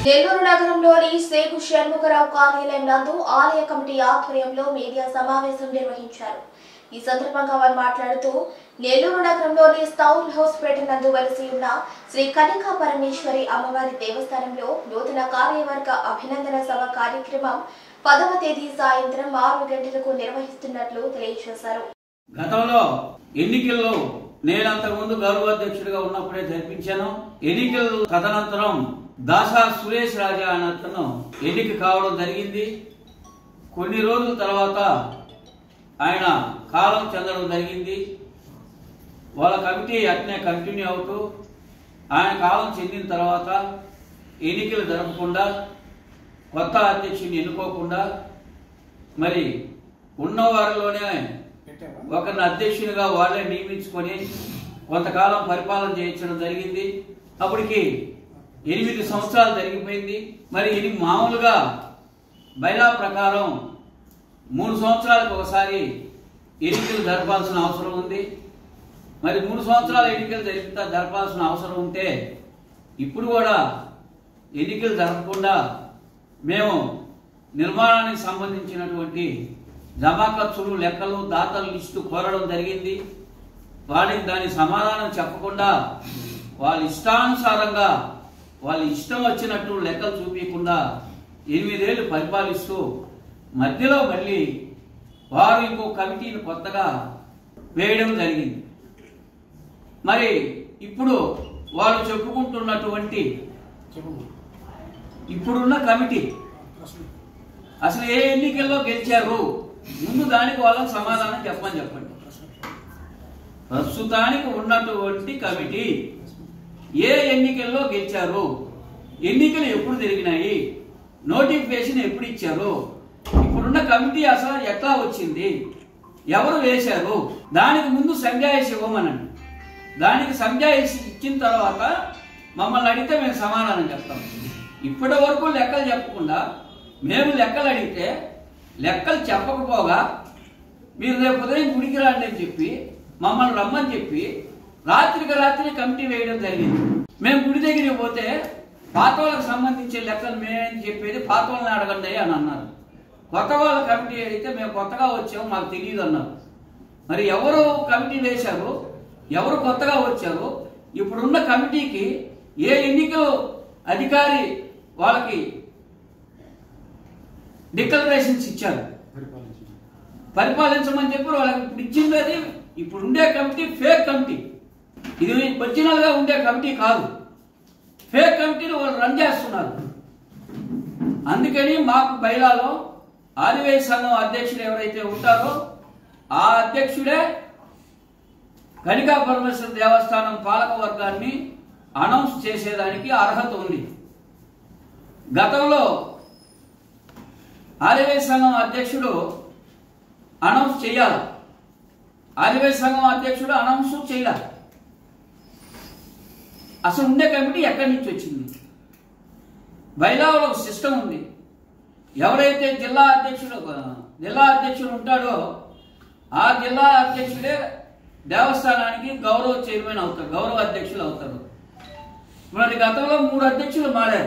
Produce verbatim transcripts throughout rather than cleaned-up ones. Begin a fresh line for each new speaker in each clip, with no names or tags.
నెల్లూరు నగరంలోని శేఖు షణ్ముఖరావు కార్యాలయం నందు ఆలయ కమిటీ ఆధ్వర్యంలో మీడియా సమావేశం నిర్వహించారు. ఈ సందర్భంగా వారు మాట్లాడుతూ నెల్లూరు నగరంలోని టౌన్ హౌస్ పేట నందు వెలసి ఉన్న శ్రీ కనికా పరమేశ్వరి అమ్మవారి దేవస్థానంలో నూతన కార్యవర్గ అభినందన సభ కార్యక్రమం పదవ తేదీ సాయంత్రం ఆరు గంటలకు నిర్వహిస్తున్నట్లు తెలియజేశారు.
గతంలో ఎన్నికల్లో నేను అంతకుముందు గౌరవాధ్యక్షుడిగా ఉన్నప్పుడే జరిపించాను. ఎన్నికల తదనంతరం దాసా సురేష్ రాజా అనే అతను ఎన్నిక కావడం జరిగింది. కొన్ని రోజుల తర్వాత ఆయన కాలం చెందడం జరిగింది. వాళ్ళ కమిటీ అట్నే కంటిన్యూ అవుతూ ఆయన కాలం చెందిన తర్వాత ఎన్నికలు జరపకుండా కొత్త అధ్యక్షుడిని ఎన్నుకోకుండా మరి ఉన్నవారిలోనే ఒకరిని అధ్యక్షునిగా వాళ్ళే నియమించుకొని కొంతకాలం పరిపాలన చేయించడం జరిగింది. అప్పటికి ఎనిమిది సంవత్సరాలు జరిగిపోయింది. మరి ఇది మామూలుగా బైలా ప్రకారం మూడు సంవత్సరాలకు ఒకసారి ఎన్నికలు జరపాల్సిన అవసరం ఉంది. మరి మూడు సంవత్సరాల ఎన్నికలు జరిపితే జరపాల్సిన అవసరం ఉంటే ఇప్పుడు కూడా ఎన్నికలు జరపకుండా మేము నిర్మాణానికి సంబంధించినటువంటి జమా ఖర్చులు లెక్కలు దాతల లిస్టు కోరడం జరిగింది. వాడికి దాని సమాధానం చెప్పకుండా వాళ్ళ ఇష్టానుసారంగా వాళ్ళ ఇష్టం వచ్చినట్టు లెక్కలు చూపించకుండా ఎనిమిదేళ్లు పరిపాలిస్తూ మధ్యలో మళ్ళీ వారు ఇంకో కమిటీని కొత్తగా వేయడం జరిగింది. మరి ఇప్పుడు వాళ్ళు చెప్పుకుంటున్నటువంటి ఇప్పుడున్న కమిటీ అసలు ఏ ఎన్నికల్లో గెలిచారు, ముందు దానికి వాళ్ళకి సమాధానం చెప్పమని చెప్పండి. ప్రస్తుతానికి ఉన్నటువంటి కమిటీ ఏ ఎన్నికల్లో గెలిచారు, ఎన్నికలు ఎప్పుడు జరిగినాయి, నోటిఫికేషన్ ఎప్పుడు ఇచ్చారు, ఇప్పుడున్న కమిటీ అసలు ఎట్లా వచ్చింది, ఎవరు వేశారు, దానికి ముందు సంజాయిషి ఇవ్వమనండి. దానికి సంజాయిషి ఇచ్చిన తర్వాత మమ్మల్ని అడిగితే మేము సమాధానం చెప్తాం. ఇప్పటి వరకు లెక్కలు చెప్పకుండా మేము లెక్కలు అడిగితే లెక్కలు చెప్పకపోగా మీరు రేపు ఉదయం గుడికి రండి అని చెప్పి మమ్మల్ని రమ్మని చెప్పి రాత్రికి రాత్రి కమిటీ వేయడం జరిగింది. మేము గుడి దగ్గరికి పోతే పాత వాళ్ళకి సంబంధించే లెక్కలు మేమేం చెప్పేది పాత వాళ్ళని అడగండి అని అన్నారు. కొత్త వాళ్ళ కమిటీ అడిగితే మేము కొత్తగా వచ్చాము మాకు తెలియదు అన్నారు. మరి ఎవరు కమిటీ వేశారు, ఎవరు కొత్తగా వచ్చారు, ఇప్పుడున్న కమిటీకి ఏ ఎన్నికల అధికారి వాళ్ళకి డిక్లరేషన్స్ ఇచ్చారు, పరిపాలించమని చెప్పి వాళ్ళకి ఇప్పుడు ఇచ్చింది. అది ఇప్పుడు ఉండే కమిటీ ఫేక్ కమిటీ, ఇది ఒరిజినల్ గా ఉండే కమిటీ కాదు, ఫేక్ కమిటీని వాళ్ళు రన్ చేస్తున్నారు. అందుకని మాకు బైలాలో ఆదివేశ సంఘం అధ్యక్షుడు ఎవరైతే ఉంటారో ఆ అధ్యక్షుడే కనికా పరమేశ్వర దేవస్థానం పాలక వర్గాన్ని అనౌన్స్ చేసేదానికి అర్హత ఉంది. గతంలో ఆదివేశ సంఘం అధ్యక్షుడు అనౌన్స్ చేయాలి, ఆదివేశ సంఘం అధ్యక్షుడు అనౌన్స్ చేయాలి. అసలు ఉండే కమిటీ ఎక్కడి నుంచి వచ్చింది? బైలాలో ఒక సిస్టమ్ ఉంది. ఎవరైతే జిల్లా అధ్యక్షుడు జిల్లా అధ్యక్షుడు ఉంటాడో ఆ జిల్లా అధ్యక్షుడే దేవస్థానానికి గౌరవ చైర్మన్ అవుతారు, గౌరవ అధ్యక్షులు అవుతారు. మరి గతంలో మూడు అధ్యక్షులు మారారు.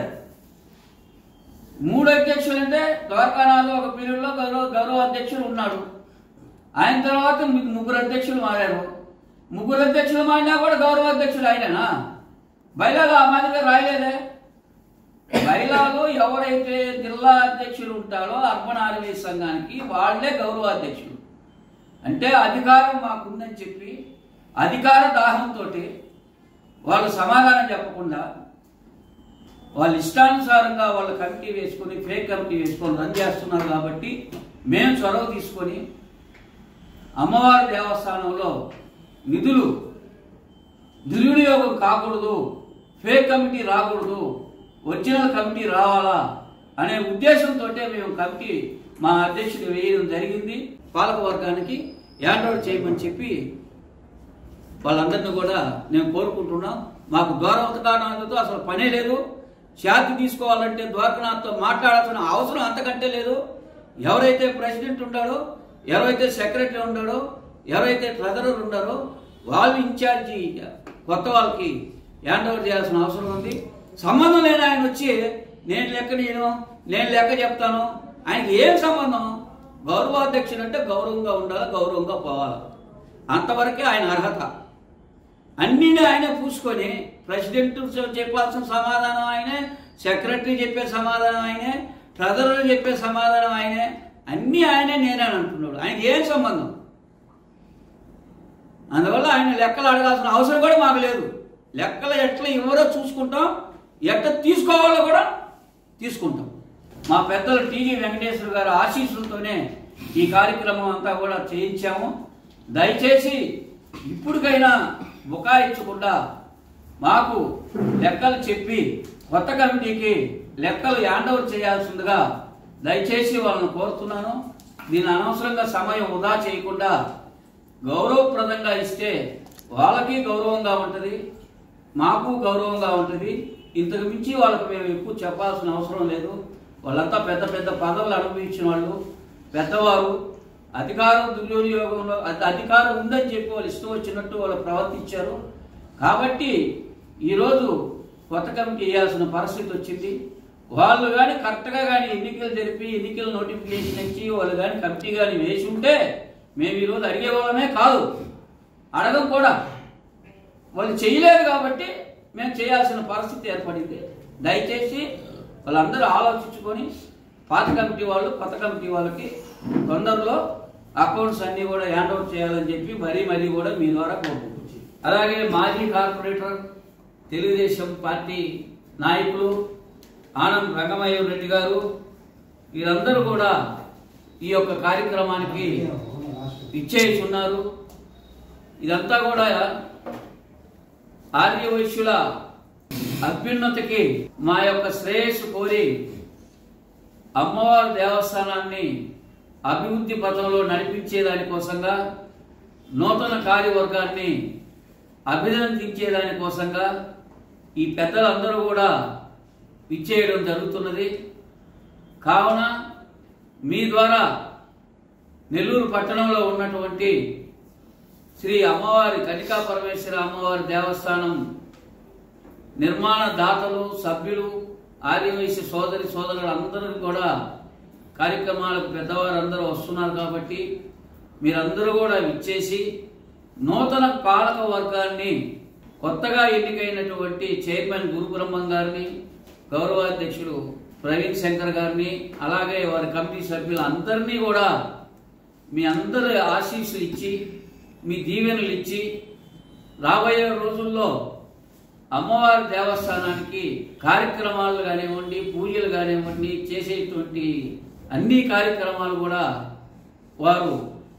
మూడు అధ్యక్షులు అంటే ద్వారకానాథ్ ఒక పీరియడ్లో గౌరవ గౌరవ అధ్యక్షులు ఉన్నాడు. ఆయన తర్వాత మీకు ముగ్గురు అధ్యక్షులు మారారు. ముగ్గురు అధ్యక్షులు మారినా కూడా గౌరవ అధ్యక్షుడు ఆయననా? బైలాలో ఆ మాదిరిగా రాయలేదే. బైలాలో ఎవరైతే జిల్లా అధ్యక్షులు ఉంటారో అర్బన్ ఆదివేశ సంఘానికి వాళ్లే గౌరవ అధ్యక్షులు. అంటే అధికారం మాకుందని చెప్పి అధికార దాహంతో వాళ్ళు సమాధానం చెప్పకుండా వాళ్ళ ఇష్టానుసారంగా వాళ్ళ కమిటీ వేసుకొని ఫేక్ కమిటీ వేసుకొని రన్ చేస్తున్నారు. కాబట్టి మేము చొరవ తీసుకొని అమ్మవారి దేవస్థానంలో నిధులు దుర్వినియోగం కాకూడదు, ఫేక్ కమిటీ రాకూడదు, ఒరిజినల్ కమిటీ రావాలా అనే ఉద్దేశంతో మేము కమిటీ మా అధ్యక్షుడు వేయడం జరిగింది. పాలక వర్గానికి హ్యాండ్ ఓవర్ చేయమని చెప్పి వాళ్ళందరినీ కూడా నేను కోరుకుంటున్నాం. మాకు ద్వారకానాథ్తో అసలు పనే లేదు. ఛార్జ్ తీసుకోవాలంటే ద్వారకానాథ్తో మాట్లాడాల్సిన అవసరం అంతకంటే లేదు. ఎవరైతే ప్రెసిడెంట్ ఉంటాడో, ఎవరైతే సెక్రటరీ ఉన్నాడో, ఎవరైతే ట్రెజరర్ ఉన్నారో వాళ్ళు ఇన్ఛార్జి కొత్త వాళ్ళకి హ్యాండ్ ఓవర్ చేయాల్సిన అవసరం ఉంది. సంబంధం లేని ఆయన వచ్చి నేను లెక్క నేను నేను లెక్క చెప్తాను. ఆయనకి ఏం సంబంధం? గౌరవాధ్యక్షుడు అంటే గౌరవంగా ఉండాలి, గౌరవంగా పోవాలి, అంతవరకే ఆయన అర్హత. అన్నీ ఆయనే పూసుకొని ప్రెసిడెంట్ చెప్పాల్సిన సమాధానం ఆయనే, సెక్రటరీ చెప్పే సమాధానం ఆయనే, ట్రెజరర్ చెప్పే సమాధానం ఆయనే, అన్నీ ఆయనే నేనే అంటున్నాడు. ఆయనకి ఏం సంబంధం? అందువల్ల ఆయన లెక్కలు అడగాల్సిన అవసరం కూడా మాకు లేదు. లెక్కలు ఎట్లా ఎవరో చూసుకుంటాం, ఎట్లా తీసుకోవాలో కూడా తీసుకుంటాం. మా పెద్దలు టీజీ వెంకటేశ్వర గారి ఆశీస్సులతోనే ఈ కార్యక్రమం అంతా కూడా చేయించాము. దయచేసి ఇప్పటికైనా బుకాయించకుండా మాకు లెక్కలు చెప్పి కొత్త కమిటీకి లెక్కలు హ్యాండ్ ఓవర్ చేయాల్సిందిగా దయచేసి వాళ్ళని కోరుతున్నాను. దీని అనవసరంగా సమయం వృధా చేయకుండా గౌరవప్రదంగా ఇస్తే వాళ్ళకి గౌరవంగా ఉంటుంది, మాకు గౌరవంగా ఉంటుంది. ఇంతకు మించి వాళ్ళకి మేము ఎక్కువ చెప్పాల్సిన అవసరం లేదు. వాళ్ళంతా పెద్ద పెద్ద పదవులు అనుభవించిన వాళ్ళు, పెద్దవారు. అధికారం దుర్వినియోగంలో అధికారం ఉందని చెప్పి వాళ్ళు ఇష్టం వచ్చినట్టు వాళ్ళు ప్రవర్తించారు. కాబట్టి ఈరోజు కొత్త కమిటీ వేయాల్సిన పరిస్థితి వచ్చింది. వాళ్ళు కానీ కరెక్ట్గా కానీ ఎన్నికలు జరిపి ఎన్నికల నోటిఫికేషన్ ఇచ్చి వాళ్ళు కానీ కమిటీ కానీ వేసి ఉంటే మేము ఈరోజు అడిగే వాళ్ళమే కాదు, అడగం కూడా. వాళ్ళు చేయలేదు కాబట్టి మేము చేయాల్సిన పరిస్థితి ఏర్పడింది. దయచేసి వాళ్ళందరూ ఆలోచించుకొని పాత కమిటీ వాళ్ళు కొత్త కమిటీ వాళ్ళకి తొందరలో అకౌంట్స్ అన్నీ కూడా హ్యాండ్ ఓవర్ చేయాలని చెప్పి మరీ మరీ కూడా మీ ద్వారా కోరుకుంటుంది. అలాగే మాజీ కార్పొరేటర్ తెలుగుదేశం పార్టీ నాయకులు ఆనం రంగమయ్య రెడ్డి గారు వీరందరూ కూడా ఈ యొక్క కార్యక్రమానికి ఇచ్చేస్తున్నారు. ఇదంతా కూడా ఆర్యవైశ్యుల అభ్యున్నతికి మా యొక్క శ్రేయస్సు కోరి అమ్మవారి దేవస్థానాన్ని అభివృద్ధి పథంలో నడిపించే దానికోసంగా, నూతన కార్యవర్గాన్ని అభినందించే దానికోసంగా ఈ పెద్దలందరూ కూడా ఇచ్చేయడం జరుగుతున్నది. కావున మీ ద్వారా నెల్లూరు పట్టణంలో ఉన్నటువంటి శ్రీ అమ్మవారి కనికా పరమేశ్వర అమ్మవారి దేవస్థానం నిర్మాణ దాతలు, సభ్యులు, ఆర్యవైశ్య సోదరి సోదరులు అందరూ కూడా కార్యక్రమాలకు పెద్దవారు అందరూ వస్తున్నారు. కాబట్టి మీరందరూ కూడా ఇచ్చేసి నూతన పాలక వర్గాన్ని, కొత్తగా ఎన్నికైనటువంటి చైర్మన్ గురుబ్రహ్మం గారిని, గౌరవాధ్యక్షుడు ప్రవీణ్ శంకర్ గారిని, అలాగే వారి కమిటీ సభ్యులు అందరినీ కూడా మీ అందరి ఆశీస్సులు ఇచ్చి, మీ దీవెనలు ఇచ్చి రాబోయే రోజుల్లో అమ్మవారి దేవస్థానానికి కార్యక్రమాలు కానివ్వండి, పూజలు కానివ్వండి, చేసేటువంటి అన్ని కార్యక్రమాలు కూడా వారు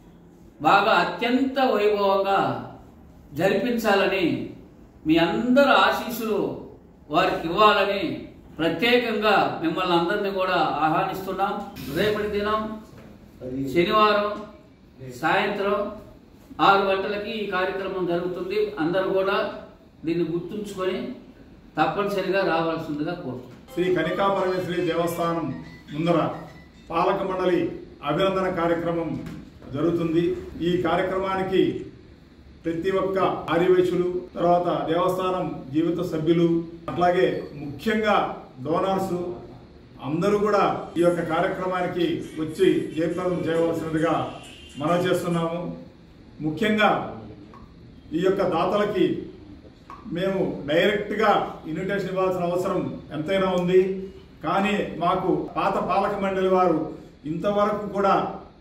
బాగా అత్యంత వైభవంగా జరిపించాలని, మీ అందరి ఆశీస్సులు వారికి ఇవ్వాలని ప్రత్యేకంగా మిమ్మల్ని అందరినీ కూడా ఆహ్వానిస్తున్నాం. రేపటి దినం శనివారం సాయంత్రం ఆరు గంటలకి ఈ కార్యక్రమం జరుగుతుంది. అందరూ కూడా దీన్ని గుర్తుంచుకొని తప్పనిసరిగా రావాల్సిందిగా కోరుతున్నాం.
శ్రీ కనికా పరమేశ్వరి దేవస్థానం ముందర పాలక మండలి అభినందన కార్యక్రమం జరుగుతుంది. ఈ కార్యక్రమానికి ప్రతి ఒక్క ఆర్యవైశ్యులు, తర్వాత దేవస్థానం జీవిత సభ్యులు, అట్లాగే ముఖ్యంగా డోనర్స్ అందరూ కూడా ఈ యొక్క కార్యక్రమానికి వచ్చి జయప్రదం చేయవలసినదిగా మనం చేస్తున్నాము. ముఖ్యంగా ఈ యొక్క దాతలకి మేము డైరెక్ట్గా ఇన్విటేషన్ ఇవ్వాల్సిన అవసరం ఎంతైనా ఉంది. కానీ మాకు పాత పాలక మండలి వారు ఇంతవరకు కూడా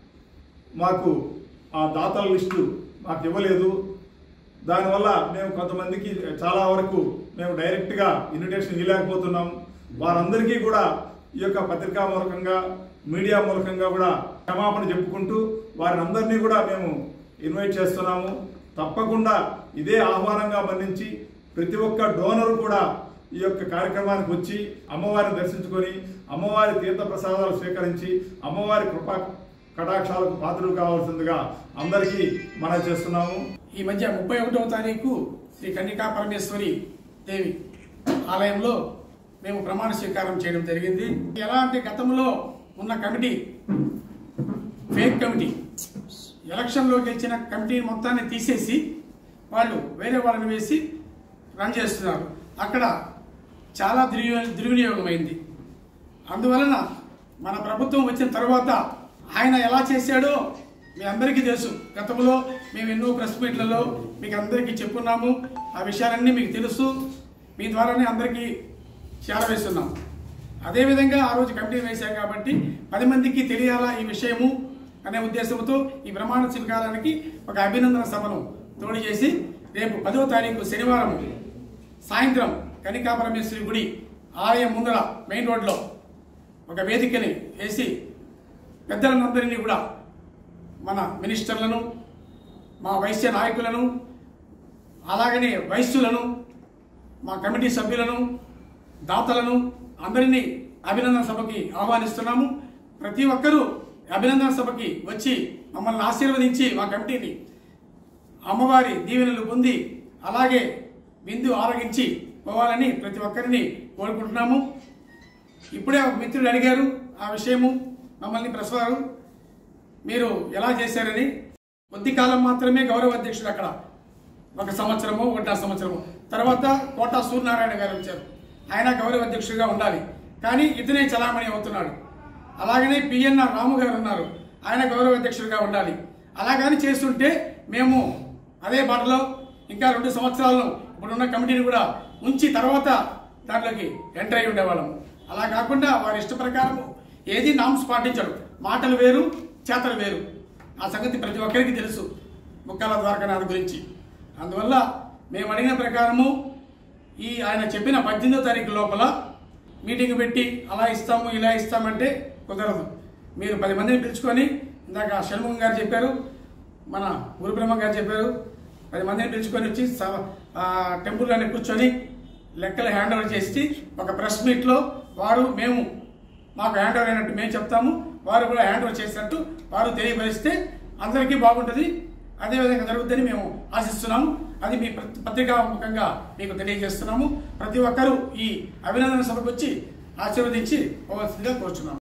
మాకు ఆ దాతల లిస్టు మాకు ఇవ్వలేదు. దానివల్ల మేము కొంతమందికి చాలా వరకు మేము డైరెక్ట్గా ఇన్విటేషన్ ఇవ్వలేకపోతున్నాం. వారందరికీ కూడా ఈ యొక్క పత్రికా మూలకంగా, మీడియా మూలకంగా కూడా క్షమాపణ చెప్పుకుంటూ వారిని అందరినీ కూడా మేము ఇన్వైట్ చేస్తున్నాము. తప్పకుండా ఇదే ఆహ్వానంగా మన్నించి ప్రతి ఒక్క డోనరు కూడా ఈ యొక్క కార్యక్రమానికి వచ్చి అమ్మవారిని దర్శించుకొని అమ్మవారి తీర్థ ప్రసాదాలు స్వీకరించి అమ్మవారి కృపా కటాక్షాలకు పాత్రలు కావాల్సిందిగా అందరికీ మనం చేస్తున్నాము.
ఈ మధ్య ముప్పై ఒకటవ తారీఖు శ్రీ కన్నికా పరమేశ్వరి దేవి ఆలయంలో మేము ప్రమాణ స్వీకారం చేయడం జరిగింది. ఎలా అంటే గతంలో ఉన్న కమిటీ ఫేక్ కమిటీ, ఎలక్షన్లో గెలిచిన కమిటీ మొత్తాన్ని తీసేసి వాళ్ళు వేరే వాళ్ళని వేసి రన్ చేస్తున్నారు. అక్కడ చాలా దుర్వినియోగం అయింది. అందువలన మన ప్రభుత్వం వచ్చిన తర్వాత ఆయన ఎలా చేశాడో మీ అందరికీ తెలుసు. గతంలో మేము ఎన్నో ప్రెస్ మీట్లలో మీకు అందరికీ చెప్పున్నాము. ఆ విషయాలన్నీ మీకు తెలుసు. మీ ద్వారానే అందరికీ చేరవేస్తున్నాం. అదేవిధంగా ఆ రోజు కమిటీ వేశాం కాబట్టి పది మందికి తెలియాలా ఈ విషయము అనే ఉద్దేశంతో ఈ ప్రమాణ స్వీకారానికి ఒక అభినందన సభను తోడు చేసి రేపు పదో తారీఖు శనివారం సాయంత్రం కనికా పరమేశ్వరి గుడి ఆలయం ముందర మెయిన్ రోడ్లో ఒక వేదికని వేసి పెద్దలందరినీ కూడా మన మినిస్టర్లను, మా వైశ్య నాయకులను, అలాగనే వైశ్యులను, మా కమిటీ సభ్యులను, దాతలను అందరినీ అభినందన సభకి ఆహ్వానిస్తున్నాము. ప్రతి ఒక్కరూ అభినందన సభకి వచ్చి మమ్మల్ని ఆశీర్వదించి మా కమిటీని అమ్మవారి దీవెనలు పొంది అలాగే విందు ఆరగించి పోవాలని ప్రతి ఒక్కరిని కోరుకుంటున్నాము. ఇప్పుడే ఒక మిత్రుడు అడిగారు ఆ విషయము మమ్మల్ని ప్రసారు మీరు ఎలా చేశారని. కొద్ది కాలం మాత్రమే గౌరవ అధ్యక్షుడు అక్కడ ఒక సంవత్సరము ఒకటా సంవత్సరము తర్వాత కోటా సూర్యనారాయణ గారు వచ్చారు. ఆయన గౌరవ అధ్యక్షుడిగా ఉండాలి కానీ ఇతనే చలామణి అవుతున్నాడు. అలాగనే పిఎన్ఆర్ రాము గారు ఉన్నారు, ఆయన గౌరవ అధ్యక్షుడిగా ఉండాలి. అలాగని చేస్తుంటే మేము అదే బాటలో ఇంకా రెండు సంవత్సరాలను ఇప్పుడున్న కమిటీని కూడా ఉంచి తర్వాత దాంట్లోకి ఎంటర్ అయి ఉండేవాళ్ళము. అలా కాకుండా వారి ఇష్ట ప్రకారము ఏది నామ్స్ పాటించడు. మాటలు వేరు, చేతలు వేరు. ఆ సంగతి ప్రతి ఒక్కరికి తెలుసు ముక్కాల ద్వారకానాథ్ గురించి. అందువల్ల మేము అడిగిన ప్రకారము ఈ ఆయన చెప్పిన పద్దెనిమిదో తారీఖు లోపల మీటింగ్ పెట్టి అలా ఇస్తాము ఇలా ఇస్తామంటే కుదరదు. మీరు పది మందిని పిలుచుకొని, ఇందాక షణ్ముఖం గారు చెప్పారు, మన గురుబ్రహ్మ గారు చెప్పారు, పది మందిని పిలుచుకొని వచ్చి టెంపుల్లోనే కూర్చొని లెక్కలు హ్యాండ్ ఓవర్ చేసి ఒక ప్రెస్ మీట్లో వారు మేము మాకు హ్యాండ్ ఓవర్ అయినట్టు మేము చెప్తాము, వారు కూడా హ్యాండ్ ఓవర్ చేసినట్టు వారు తెలియపరిస్తే అందరికీ బాగుంటుంది. అదేవిధంగా జరుగుతుందని మేము ఆశిస్తున్నాము. అది మీ పత్రికాముఖంగా మీకు తెలియజేస్తున్నాము. ప్రతి ఒక్కరూ ఈ అభినందన సభకు వచ్చి ఆశీర్వదించి పోవాల్సిందిగా కోరుచున్నాము.